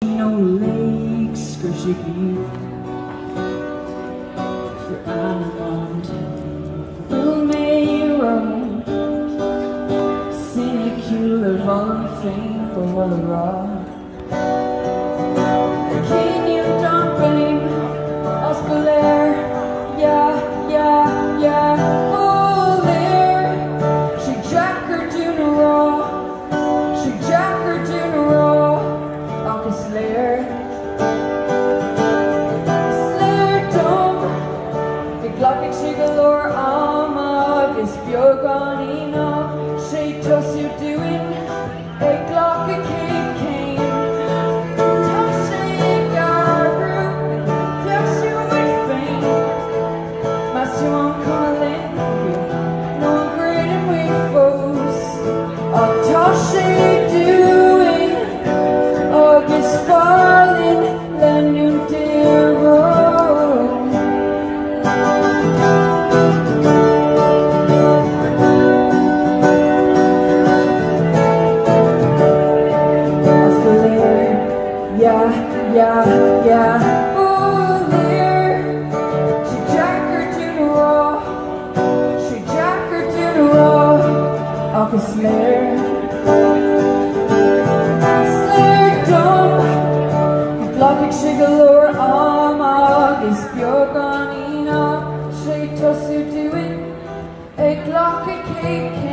no lakes squishy for Anamond will may roam Sinecule von fame for the rock Can you dumping Oscolaire yeah oh there she jack her June raw she jack her June raw Slayer Dom the Glock she galore Amag is Bjorganina she toss you doing a Glock a cake cane toss a garu toss you with fame Master on calling no great and we foes of toss doing August falling, land you dear road. Yeah, oh there. She jack her to the raw, she jack her to the raw, August Slayer. Glock she galore Amag is Bjorganina she toss you doing a Glock a cake